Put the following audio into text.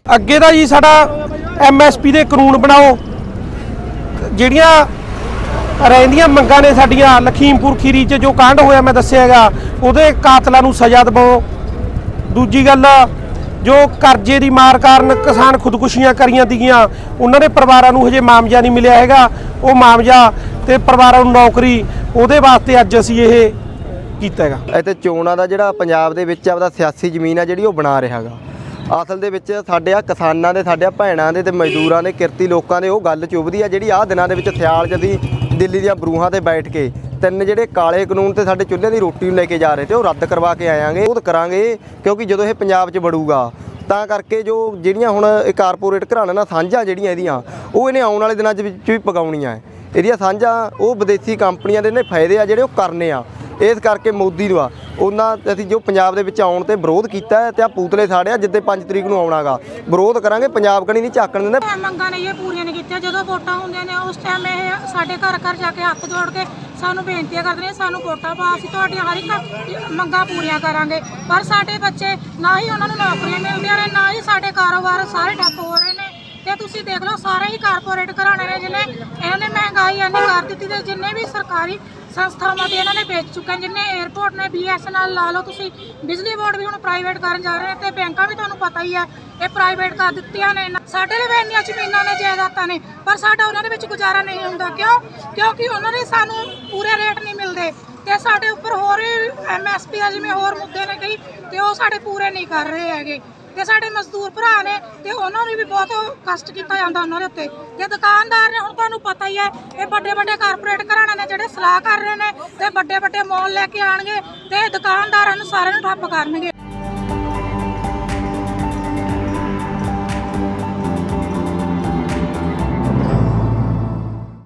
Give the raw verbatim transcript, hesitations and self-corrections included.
ਅੱਗੇ ਦਾ ਜੀ ਸਾਡਾ ਐਮ ਐਸ ਪੀ ਦੇ ਕਾਨੂੰਨ ਬਣਾਓ, ਜਿਹੜੀਆਂ ਰਹਿੰਦੀਆਂ ਮੰਗਾਂ ਨੇ ਸਾਡੀਆਂ। ਲਖੀਮਪੁਰ ਖੀਰੀ 'ਚ ਜੋ ਕਾਂਡ ਹੋਇਆ ਮੈਂ ਦੱਸਿਆ ਹੈਗਾ, ਉਹਦੇ ਕਾਤਲਾਂ ਨੂੰ ਸਜ਼ਾ ਦਿਵਾਓ। ਦੂਜੀ ਗੱਲ, ਜੋ ਕਰਜ਼ੇ ਦੀ ਮਾਰ ਕਾਰਨ ਕਿਸਾਨ ਖੁਦਕੁਸ਼ੀਆਂ ਕਰੀਆਂ ਸੀਗੀਆਂ, ਉਹਨਾਂ ਦੇ ਪਰਿਵਾਰਾਂ ਨੂੰ ਹਜੇ ਮੁਆਵਜ਼ਾ ਨਹੀਂ ਮਿਲਿਆ ਹੈਗਾ। ਉਹ ਮੁਆਵਜ਼ਾ ਤੇ ਪਰਿਵਾਰਾਂ ਨੂੰ ਨੌਕਰੀ, ਉਹਦੇ ਵਾਸਤੇ ਅੱਜ ਅਸੀਂ ਇਹ ਕੀਤਾ ਹੈਗਾ। ਇੱਥੇ ਚੋਣਾਂ ਦਾ ਜਿਹੜਾ ਪੰਜਾਬ ਦੇ ਵਿੱਚ ਆਪਦਾ ਸਿਆਸੀ ਜ਼ਮੀਨ ਆ ਜਿਹੜੀ ਉਹ ਬਣਾ ਰਿਹਾ ਹੈਗਾ। ਅਸਲ ਦੇ ਵਿੱਚ ਸਾਡੇ ਆ ਕਿਸਾਨਾਂ ਦੇ, ਸਾਡੇ ਭੈਣਾਂ ਦੇ ਤੇ ਮਜ਼ਦੂਰਾਂ ਦੇ, ਕਿਰਤੀ ਲੋਕਾਂ ਦੇ ਉਹ ਗੱਲ ਚੁੱਭਦੀ ਆ ਜਿਹੜੀ ਆਹ ਦਿਨਾਂ ਦੇ ਵਿੱਚ ਸਿਆਲ 'ਚ ਅਸੀਂ ਦਿੱਲੀ ਦੀਆਂ ਬਰੂਹਾਂ ਤੇ ਬੈਠ ਕੇ ਤਿੰਨ ਜਿਹੜੇ ਕਾਲੇ ਕਾਨੂੰਨ ਤੇ ਸਾਡੇ ਚੁੱਲ੍ਹੇ ਦੀ ਰੋਟੀ ਨੂੰ ਲੈ ਕੇ ਜਾ ਰਹੇ ਤੇ ਉਹ ਰੱਦ ਕਰਵਾ ਕੇ ਆਵਾਂਗੇ। ਉਹ ਕਰਾਂਗੇ ਕਿਉਂਕਿ ਜਦੋਂ ਇਹ ਪੰਜਾਬ 'ਚ ਵੜੂਗਾ ਤਾਂ ਕਰਕੇ ਜੋ ਜਿਹੜੀਆਂ ਹੁਣ ਇਹ ਕਾਰਪੋਰੇਟ ਘਰਾਣਿਆਂ ਨਾਲ ਸਾਂਝਾਂ ਜਿਹੜੀਆਂ ਇਹਦੀਆਂ ਉਹ ਇਹਨੇ ਆਉਣ ਵਾਲੇ ਦਿਨਾਂ 'ਚ ਵਿੱਚ ਵੀ ਪਕਾਉਣੀਆਂ ਹੈ। ਇਹਦੀਆਂ ਸਾਂਝਾਂ ਉਹ ਵਿਦੇਸ਼ੀ ਕੰਪਨੀਆਂ ਦੇ ਨੇ ਫਾਇਦੇ ਆ ਜਿਹੜੇ ਉਹ ਕਰਨੇ ਆ। ਇਸ ਕਰਕੇ ਮੋਦੀ ਨੂੰ ਆ ਉਹਨਾਂ ਅਸੀਂ ਜੋ ਪੰਜਾਬ ਦੇ ਵਿੱਚ ਆਉਣ ਤੇ ਵਿਰੋਧ ਕੀਤਾ ਹੈ ਤੇ ਆ ਪੂਤਲੇ ਸਾੜਿਆ ਜਿੱਦੇ ਪੰਜ ਤਰੀਕ ਨੂੰ ਆਉਣਾਗਾ। ਵਿਰੋਧ ਕਰਾਂਗੇ, ਪੰਜਾਬ ਕਣੀ ਨਹੀਂ ਝਾਕਣ ਦਿੰਦੇ। ਮੰਗਾਂ ਨੇ ਇਹ ਪੂਰੀਆਂ ਨਹੀਂ ਕੀਤੀਆਂ। ਜਦੋਂ ਵੋਟਾਂ ਹੁੰਦੀਆਂ ਨੇ ਉਸ ਟਾਈਮ ਇਹ ਸਾਡੇ ਘਰ ਘਰ ਜਾ ਕੇ ਹੱਥ ਜੋੜ ਕੇ ਸਾਨੂੰ ਬੇਨਤੀਆਂ ਕਰਦੇ ਨੇ, ਸਾਨੂੰ ਵੋਟਾਂ ਪਾ, ਅਸੀਂ ਤੁਹਾਡੀਆਂ ਹਰ ਇੱਕ ਮੰਗਾਂ ਪੂਰੀਆਂ ਕਰਾਂਗੇ। ਪਰ ਸਾਡੇ ਬੱਚੇ ਨਾ ਹੀ ਉਹਨਾਂ ਨੂੰ ਨੌਕਰੀਆਂ ਮਿਲਦੀਆਂ ਨੇ, ਨਾ ਹੀ ਸਾਡੇ ਕਾਰੋਬਾਰ ਸਾਰੇ ਠੱਪ ਹੋ ਰਹੇ ਨੇ। ਤੇ ਤੁਸੀਂ ਦੇਖ ਲਓ ਸਾਰੇ ਹੀ ਕਾਰਪੋਰੇਟ ਘਰਾਣੇ ਨੇ ਜਿਹਨੇ ਇਹਨਾਂ ਨੇ ਮਹਿੰਗਾਈ ਇੰਨੀ ਕਰ ਦਿੱਤੀ ਤੇ ਜਿੰਨੇ ਵੀ ਸਰਕਾਰੀ ਸੰਸਥਾਵਾਂ ਦੇ ਇਹਨਾਂ ਨੇ ਵੇਚ ਚੁੱਕੇ ਨੇ। ਜਿੰਨੇ 에ਅਰਪੋਰਟ ਨੇ, ਬੀ ਐਸ ਐਨ ਐਲ ਲਾ ਲਓ ਤੁਸੀਂ, ਬਿਜਲੀ ਬੋਰਡ ਵੀ ਹੁਣ ਪ੍ਰਾਈਵੇਟ ਕਰਨ ਜਾ ਰਹੇ ਨੇ ਤੇ ਬੈਂਕਾਂ ਵੀ ਤੁਹਾਨੂੰ ਪਤਾ ਹੀ ਹੈ ਇਹ ਪ੍ਰਾਈਵੇਟ ਕਰ ਦਿੱਤੀਆਂ ਨੇ। ਸਾਡੇ ਲਈ ਵੀ ਇੰਨੀਆਂ ਜ਼ਮੀਨਾਂ ਨੇ, ਜਾਇਦਾਦਾਂ ਨੇ, ਪਰ ਸਾਡਾ ਉਹਨਾਂ ਦੇ ਵਿੱਚ ਗੁਜ਼ਾਰਾ ਨਹੀਂ ਹੁੰਦਾ। ਕਿਉਂ? ਕਿਉਂਕਿ ਉਹਨਾਂ ਨੇ ਸਾਨੂੰ ਪੂਰੇ ਰੇਟ ਨਹੀਂ ਮਿਲਦੇ ਤੇ ਸਾਡੇ ਉੱਪਰ ਹੋਰ ਐਮ ਐਸ ਪੀ ਆ ਜਿਵੇਂ ਹੋਰ ਮੁੱਦੇ ਨੇ ਕਈ ਤੇ ਉਹ ਸਾਡੇ ਪੂਰੇ ਨਹੀਂ ਕਰ ਰਹੇ ਹੈਗੇ। ਤੇ ਸਾਡੇ ਮਜ਼ਦੂਰ ਭਰਾ ਨੇ ਤੇ ਉਹਨਾਂ ਨੂੰ ਵੀ ਬਹੁਤ ਕਸ਼ਟ ਕੀਤਾ ਜਾਂਦਾ ਉਹਨਾਂ ਦੇ ਉੱਤੇ। ਤੇ ਦੁਕਾਨਦਾਰ ਨੇ, ਹੁਣ ਤੁਹਾਨੂੰ ਪਤਾ ਹੀ ਹੈ ਇਹ ਵੱਡੇ ਵੱਡੇ ਕਾਰਪੋਰੇਟ ਘਰਾਣੇ ਨੇ ਜਿਹੜੇ ਸਲਾਹ ਕਰ ਰਹੇ ਨੇ ਤੇ ਵੱਡੇ ਵੱਡੇ ਮੌਲ ਲੈ ਕੇ ਆਣਗੇ ਤੇ ਦੁਕਾਨਦਾਰਾਂ ਨੂੰ ਸਾਰਿਆਂ ਨੂੰ ਠੱਪ ਕਰਨਗੇ।